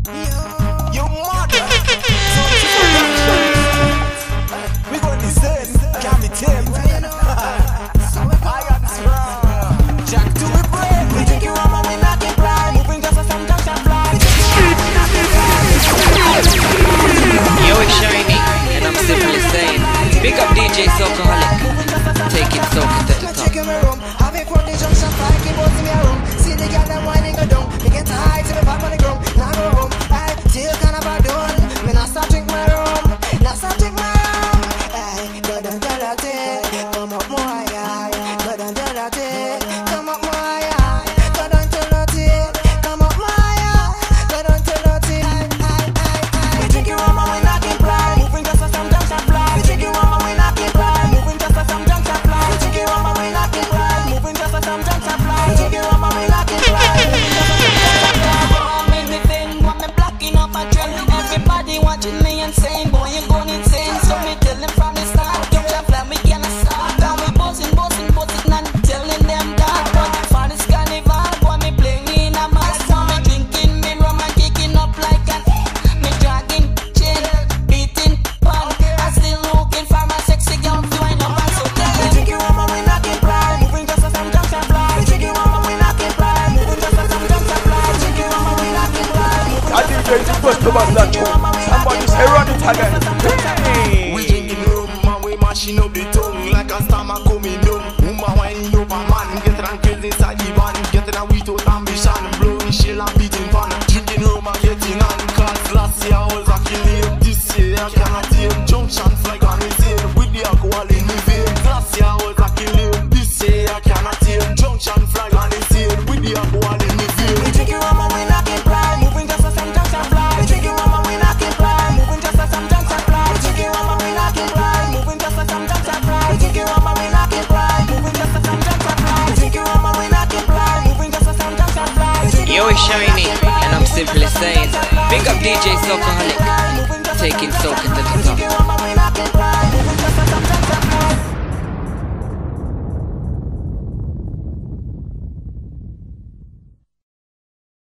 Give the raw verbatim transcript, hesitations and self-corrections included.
You mother. We gon' descend. Can't be tamed. I got this wrong. Jack to me brain. We drink you rum and we knock it blind. Moving just as some junction fly. Yo, it's Shiny, and I'm simply saying, big up D J Soulcaholic, take it soaking to the top. Having from the junction fly, keep on to me a room. See the girl them whining go down. Me get high to me pop on the ground. Now go home, I till carnival done. Me not start drink my rum, not start drink my rum. Hey, go down to the tea, come up more high. Go down to the tea, come up more high. Go down to the tea, come up more high. Go down to the tea, aye, aye, aye. We drink you rum and we knock it blind. Moving just as some junction fly. We drink you rum and we knock it blind. Moving just as some junction fly. We drink you rum and we knock it blind. Moving just as some junction fly. We drink you rum and we knock it blind. Make me think, want me blocking up a trend. Everybody watching me and saying, boy, you're going insane. So me tell them from the start, don't you fly, we can't start. Now we bossing, bossing, bossing, and telling them that. But for this carnival, boy, me playing in a mask. Now me drinking, me rum and kicking up like an me dragging chain, beating pan. I still looking for my sexy girl to wind up and so tell We them. drink you rum and we knock it blind. Moving just as some junction fly. We drink you rum and we knock it blind. Moving just as some junction fly. We drink you rum and we knock it blind. I D J is first to us that tune. Somebody's here on it again. Hey. We drinking rum and we mashing up the tongue like a stomach coming down. Woman winding up a man, get around crazy inside the van. Getting a wheat out ambition, blowing shell and beating pan. Drinking rum and getting on, cause last year I was a killing. This year I cannot tame, junctions like on the same. With the alcohol in the vein. Last year I was a killing. This year I cannot tame, junctions like on the same. With the alcohol in the vein. We drinking rum and we knock it blind. Moving just as some junction fly. We drinking rum and we knock it blind. Moving just as some junction fly. We drinking rum and we knock it blind. Moving just as some junction fly. We drinking rum and we knock it blind. Moving just as some junction fly. We drinking rum and we knock it blind. Moving just as some junction fly. Yo, it's Shiny, and I'm simply saying, big up D J Soulcaholic, take it soaking to the top.